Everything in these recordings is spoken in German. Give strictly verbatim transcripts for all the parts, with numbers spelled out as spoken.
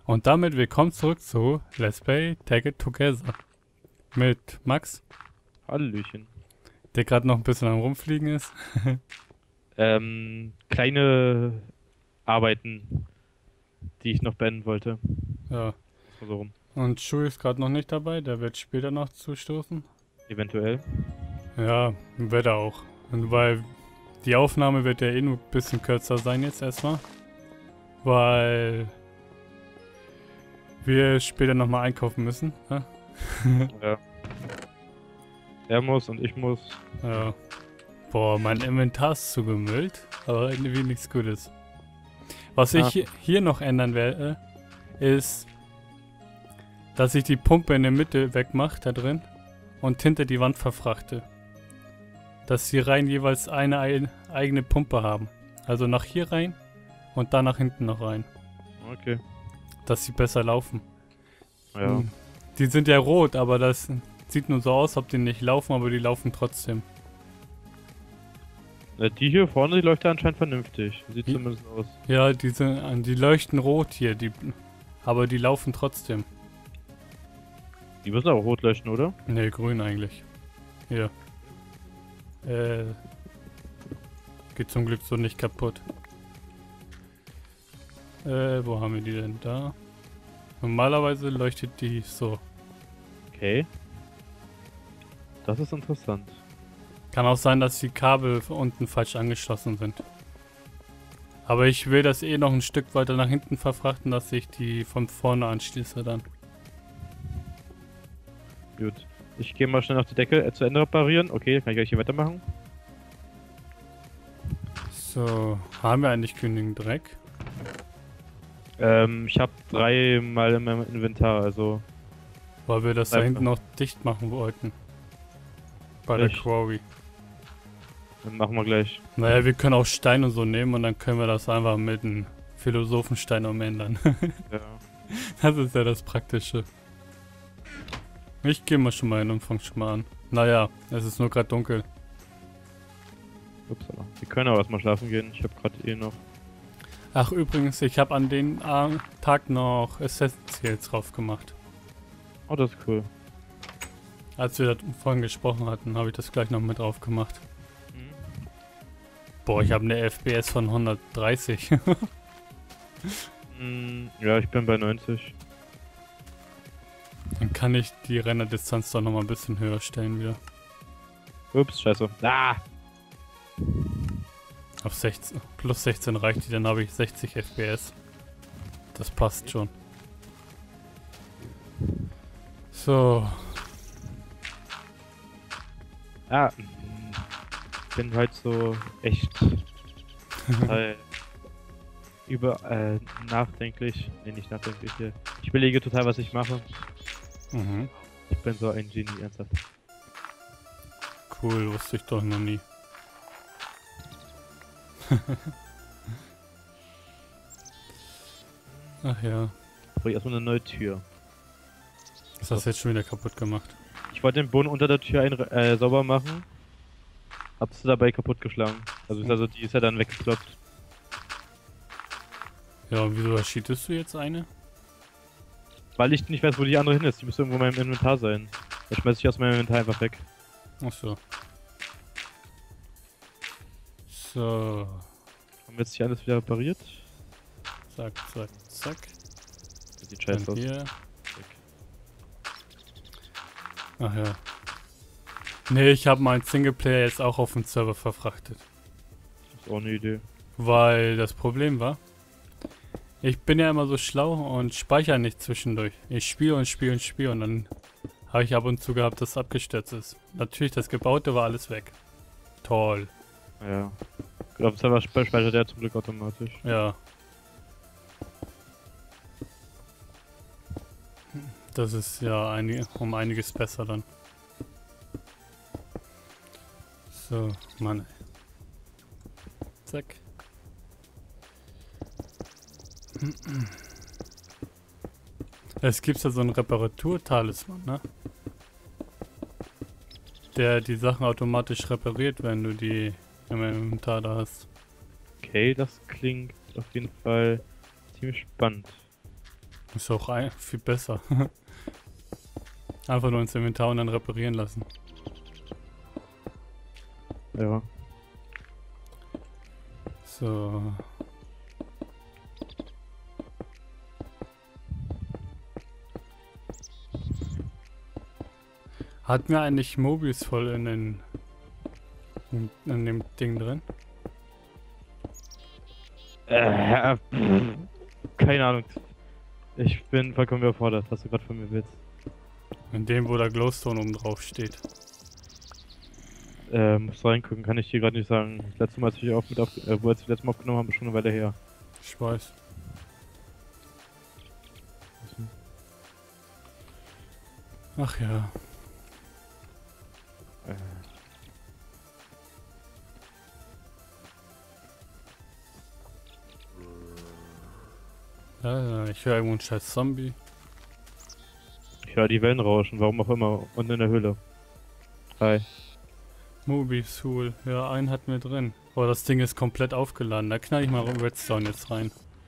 Und damit willkommen zurück zu Let's Play Tag It Together mit Max, Hallöchen. der gerade noch ein bisschen am Rumfliegen ist. Ähm, kleine Arbeiten, die ich noch beenden wollte. Ja. Mal so rum. Und Shui ist gerade noch nicht dabei, der wird später noch zustoßen. Eventuell. Ja, wird er auch. Und weil die Aufnahme wird ja eh nur ein bisschen kürzer sein jetzt erstmal. Weil wir später nochmal einkaufen müssen. Ja? Ja. Er muss und ich muss. Ja. Boah, mein Inventar ist zugemüllt, aber irgendwie nichts Gutes. Was ich Ah. hi- hier noch ändern werde, ist, dass ich die Pumpe in der Mitte wegmache, da drin, und hinter die Wand verfrachte. Dass die Reihen jeweils eine ei- eigene Pumpe haben. Also nach hier rein und dann nach hinten noch rein. Okay. Dass sie besser laufen. Ja. Hm. Die sind ja rot, aber das sieht nur so aus, ob die nicht laufen, aber die laufen trotzdem. Na, die hier vorne, die läuft ja anscheinend vernünftig. Sieht Wie- zumindest aus. Ja, die, sind, die leuchten rot hier, die, aber die laufen trotzdem. Die müssen auch rot leuchten, oder? Ne, grün eigentlich. Hier. Äh. Geht zum Glück so nicht kaputt. Äh, wo haben wir die denn da? Normalerweise leuchtet die so. Okay. Das ist interessant. Kann auch sein, dass die Kabel unten falsch angeschlossen sind. Aber ich will das eh noch ein Stück weiter nach hinten verfrachten, dass ich die von vorne anschließe dann. Gut. Ich gehe mal schnell auf die Decke äh, zu Ende reparieren. Okay, kann ich gleich hier weitermachen. So, haben wir eigentlich genügend Dreck? Ähm, ich habe drei Mal in meinem Inventar, also. Weil wir das da Einfach. hinten noch dicht machen wollten. Bei der Echt? Quarry. Dann machen wir gleich. Naja, wir können auch Stein und so nehmen und dann können wir das einfach mit einem Philosophenstein umändern. Ja. Das ist ja das Praktische. Ich gehe mal schon mal hin und fang schon mal an. Naja, es ist nur gerade dunkel. Upsala. Wir können aber erstmal schlafen gehen. Ich habe gerade eh noch. Ach übrigens, ich habe an den äh, Tag noch Essentials drauf gemacht. Oh, das ist cool. Als wir da vorhin gesprochen hatten, habe ich das gleich noch mit drauf gemacht. Mhm. Boah, ich habe eine F P S von hundertdreißig. Mm, ja, ich bin bei neunzig. Dann kann ich die Rennerdistanz doch noch mal ein bisschen höher stellen wieder. Ups, scheiße. Ah! Auf sechzehn, plus sechzehn reicht die, dann habe ich sechzig F P S. Das passt schon. So. Ah! mm, Ich bin halt so echt total über äh, nachdenklich. Nee, nicht nachdenklich hier. Ich überlege total, was ich mache. Mhm. Ich bin so ein Genie, ernsthaft. Cool, wusste ich doch noch nie. Ach ja. Brauche ich erstmal eine neue Tür. Das hast du jetzt schon wieder kaputt gemacht. Ich wollte den Boden unter der Tür ein, äh, sauber machen. Hab's dabei kaputtgeschlagen. Also, also die ist ja dann weggeklopft. Ja, und wieso erschießt du jetzt eine? Weil ich nicht weiß, wo die andere hin ist. Die müsste irgendwo in meinem Inventar sein. Da schmeiß ich aus meinem Inventar einfach weg. Ach so. So. Haben wir jetzt hier alles wieder repariert? Zack, zack, zack. Das sieht scheiße Dann aus. hier. Ach ja. Nee, ich habe meinen Singleplayer jetzt auch auf den Server verfrachtet. Das ist auch eine Idee. Weil das Problem war, ich bin ja immer so schlau und speichere nicht zwischendurch. Ich spiele und spiele und spiele und dann habe ich ab und zu gehabt, dass es abgestürzt ist. Natürlich, das Gebaute war alles weg. Toll. Ja. Auf dem Server spe- speichert er zum Glück automatisch. Ja. Das ist ja einig, um einiges besser dann. So, Mann. ey. Zack. Es gibt ja so einen Reparatur-Talisman, ne? Der die Sachen automatisch repariert, wenn du die im Inventar da hast. Okay, das klingt auf jeden Fall ziemlich spannend. Ist auch ein, viel besser. Einfach nur ins Inventar und dann reparieren lassen. Ja. So. Hatten wir eigentlich Mobius voll in den in, in dem Ding drin? Äh, keine Ahnung. Ich bin vollkommen überfordert, was du gerade von mir willst. In dem, wo der Glowstone oben drauf steht. Äh, muss reingucken, kann ich dir gerade nicht sagen. Das letzte Mal, als wir auf, mit auf, äh, wo wir das letzte Mal aufgenommen haben, ist schon eine Weile her. Ich weiß. Ach ja. Äh. Ja, ich höre irgendwo einen scheiß Zombie. Ich höre die Wellen rauschen, warum auch immer, unten in der Höhle. Hi. Mobius Tool. Ja, einen hatten wir drin. Oh, das Ding ist komplett aufgeladen. Da knall ich mal Redstone jetzt rein.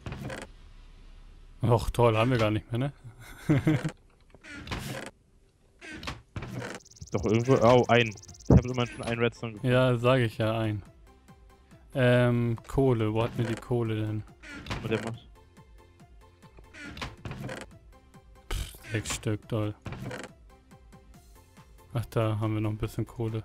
Och, toll, haben wir gar nicht mehr, ne? Doch irgendwo. Oh, ein. Ich habe immerhin schon einen Redstone gefunden. Ja, sage ich ja, ein. Ähm, Kohle. Wo hatten wir die Kohle denn? Was der macht. Sechs Stück, toll. Ach, da haben wir noch ein bisschen Kohle.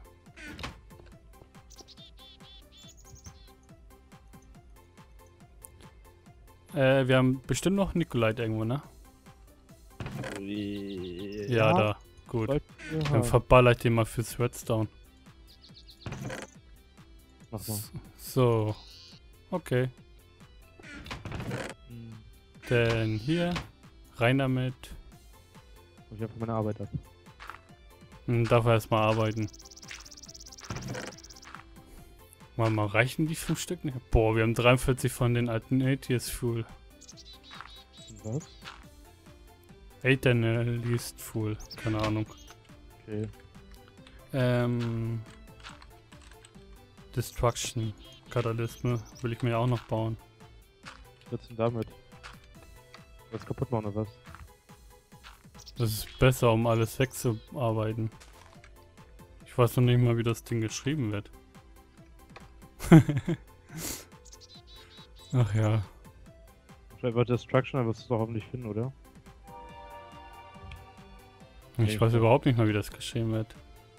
Äh, wir haben bestimmt noch Nikolait irgendwo, ne? Ja, Ja, da. Gut. sollten wir Dann haben. verballer ich den mal fürs Redstone. Mach mal. So. Okay. Hm. Denn hier. Rein damit. Ich habe meine Arbeit ab. Dann darf er erstmal arbeiten. Mal, mal reichen die fünf Stück nicht? Boah, wir haben dreiundvierzig von den alten Atheist Fuel. Was? Atheist Fuel. Keine Ahnung. Okay. Ähm. Destruction. Katalysme will ich mir auch noch bauen. Was willst du denn damit? Was kaputt machen oder was? Das ist besser, um alles wegzuarbeiten. Ich weiß noch nicht mal, wie das Ding geschrieben wird. Ach ja. Vielleicht war Destruction, aber wirst du es doch hoffentlich finden, oder? Ich weiß überhaupt nicht mal, wie das geschrieben wird.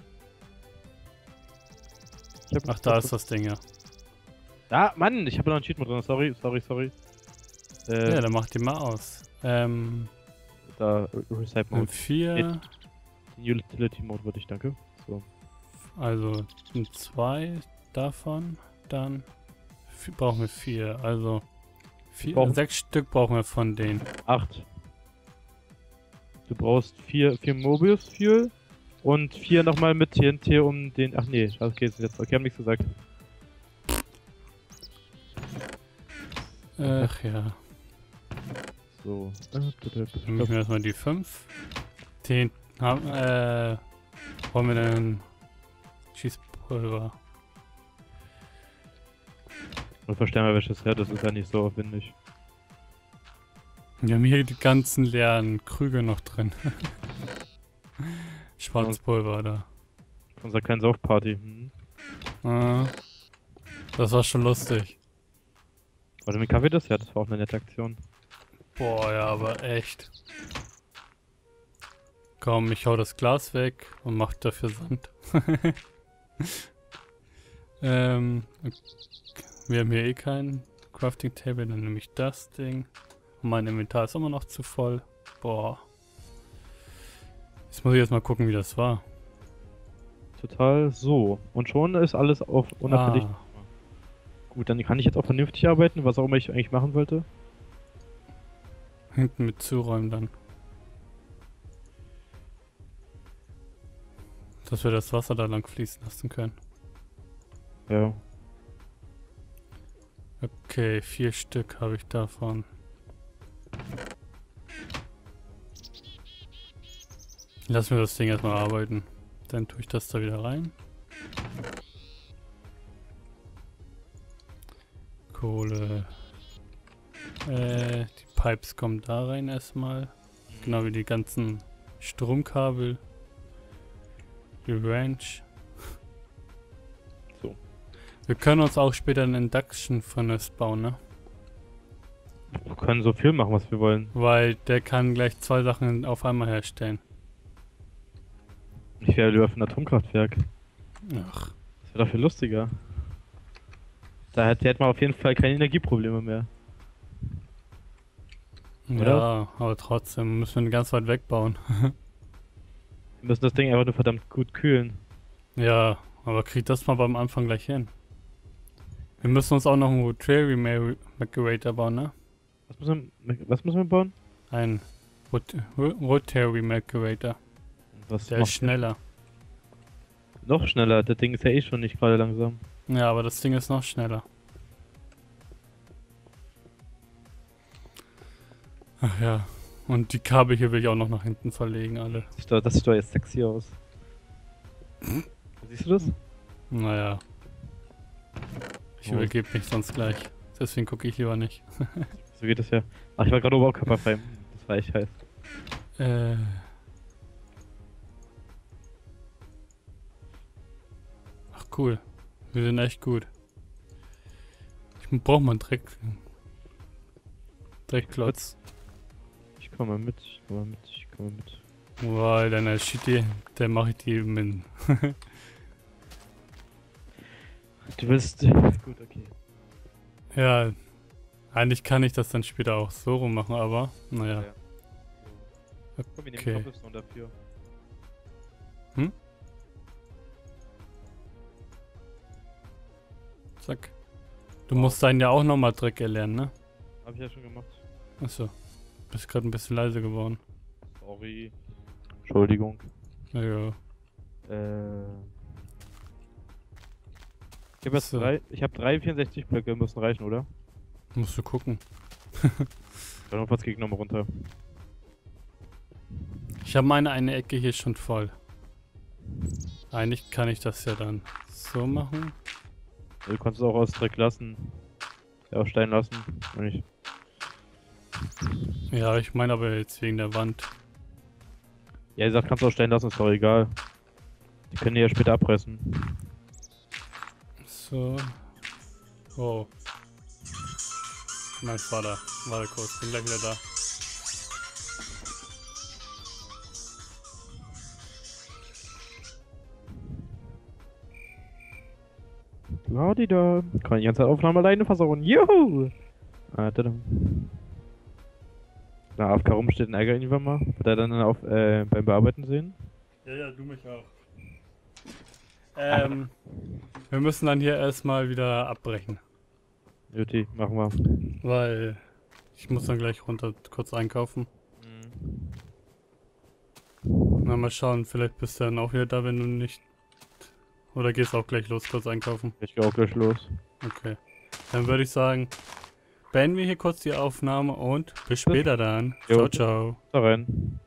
Ich hab Ach, da ist das Ding, ja. Ah, Mann, ich habe noch einen Cheat mit drin. Sorry, sorry, sorry. Äh, Ja, dann mach die mal aus. Ähm, da, Recipe Mode. vier, Den Utility Mode würde ich, danke. So. also zwei davon, dann vier, brauchen wir vier, also vier, brauchen- sechs Stück brauchen wir von denen. Acht. Du brauchst vier, vier Mobius Fuel und vier nochmal mit T N T um den. Ach nee, okay, ist jetzt. Okay, hab nichts gesagt. Ach ja, So. dann nehmen wir erstmal die fünf. Den haben, äh, wollen wir denn Schießpulver? Und verstehen wir, welches her, das ist ja nicht so aufwendig. Wir haben hier die ganzen leeren Krüge noch drin. Schwarzpulver da. Von unserer kleinen Saufparty. Hm. Ah, das war schon lustig. Warte, mit Kaffee das? Ja, das war auch eine nette Aktion. Boah, ja, aber echt. Komm, ich hau das Glas weg und mach dafür Sand. ähm, wir haben hier eh kein Crafting Table, dann nehme ich das Ding. Und mein Inventar ist immer noch zu voll. Boah. Jetzt muss ich erst mal gucken, wie das war. Total so. Und schon ist alles auf unauffällig. Ah, Gut, dann kann ich jetzt auch vernünftig arbeiten, was auch immer ich eigentlich machen wollte. hinten mit zuräumen dann. Dass wir das Wasser da lang fließen lassen können. Ja. Okay, vier Stück habe ich davon. Lassen wir das Ding erstmal arbeiten. Dann tue ich das da wieder rein. Kohle. Äh, die Pipes kommen da rein erstmal. Genau wie die ganzen Stromkabel. Die Ranch. So. Wir können uns auch später einen Induction Furnace bauen, ne? Wir können so viel machen, was wir wollen. Weil der kann gleich zwei Sachen auf einmal herstellen. Ich wäre lieber für ein Atomkraftwerk. Ach. Das wäre doch viel lustiger. Da hätte hätte man auf jeden Fall keine Energieprobleme mehr. Ja, Oder? aber trotzdem müssen wir ganz weit wegbauen. Wir müssen das Ding einfach nur verdammt gut kühlen. Ja, aber kriegt das mal beim Anfang gleich hin. Wir müssen uns auch noch einen Rotary Macerator bauen, ne? Was müssen wir, was müssen wir bauen? Ein Rot Rotary Macerator. Was Der ist macht schneller. der? Noch schneller, das Ding ist ja eh schon nicht gerade langsam. Ja, aber das Ding ist noch schneller. Ach ja. Und die Kabel hier will ich auch noch nach hinten verlegen, alle. Das sieht doch, das sieht doch jetzt sexy aus. Siehst du das? Naja. Ich Oh. übergebe mich sonst gleich. Deswegen gucke ich lieber nicht. So geht es ja. Ach, ich war gerade oberkörperfrei. Das war echt heiß. Äh. Ach cool. Wir sind echt gut. Ich brauche mal einen Dreck. Dreckklotz. Ich komme mit, ich komme mit, ich komme mit. Wow, dann shit die, der mache ich die min. Du willst. Gut, okay. Ja. Eigentlich kann ich das dann später auch so rum machen, aber naja. Ja. Komm, wir nehmen Okay. Cobblestone dafür. Zack. Du Wow. musst deinen ja auch nochmal Dreck erlernen, ne? Hab ich ja schon gemacht. Achso. Bist gerade ein bisschen leise geworden. Sorry. Entschuldigung. Ja, ja. Äh. Ich habe jetzt So. drei. Ich habe drei vierundsechzig Blöcke, müssen reichen, oder? Musst du gucken. Dann noch was gegen nochmal runter. Ich habe meine eine Ecke hier schon voll. Eigentlich kann ich das ja dann so machen. Du kannst es auch aus Dreck lassen. Ja, aus Stein lassen. Wenn ich. Ja, ich meine aber jetzt wegen der Wand. Ja, wie gesagt, kannst du auch Stein lassen, ist doch egal. Die können die ja später abreißen. So. Oh. Mein Vater. Warte kurz, bin gleich wieder da. Ladida. Kann die ganze Aufnahme alleine versorgen. Juhu! Ah, da Na, A F K rumsteht ein Ärger irgendwann mal. Wird er dann auf, äh, beim Bearbeiten sehen? Ja, ja, du mich auch. Ähm, wir müssen dann hier erstmal wieder abbrechen. Juti, machen wir. Weil ich muss dann gleich runter kurz einkaufen. Na, mal schauen, vielleicht bist du dann auch wieder da, wenn du nicht... Oder gehst auch gleich los, kurz einkaufen? Ich gehe auch gleich los. Okay. Dann würde ich sagen, beenden wir hier kurz die Aufnahme und bis später dann. Jo. Ciao, ciao. Da rein.